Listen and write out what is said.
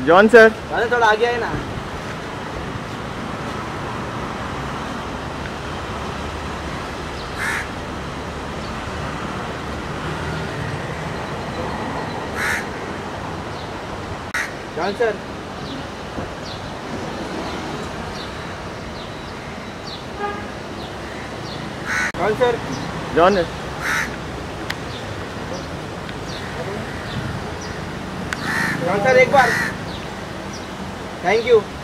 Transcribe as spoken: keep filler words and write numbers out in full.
John sir, अरे थोड़ा आगे आए ना। John sir, John sir, John John sir एक बार, थैंक यू।